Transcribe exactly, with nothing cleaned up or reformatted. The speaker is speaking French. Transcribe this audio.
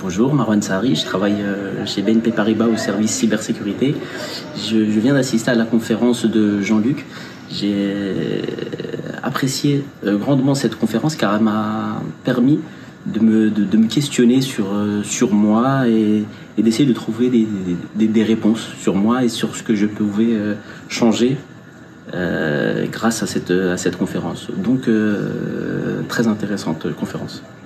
Bonjour, Marwan Sahari, je travaille euh, chez B N P Paribas au service cybersécurité. Je, je viens d'assister à la conférence de Jean-Luc. J'ai apprécié euh, grandement cette conférence car elle m'a permis de me, de, de me questionner sur, euh, sur moi et, et d'essayer de trouver des, des, des réponses sur moi et sur ce que je pouvais euh, changer euh, grâce à cette, à cette conférence. Donc, euh, très intéressante conférence.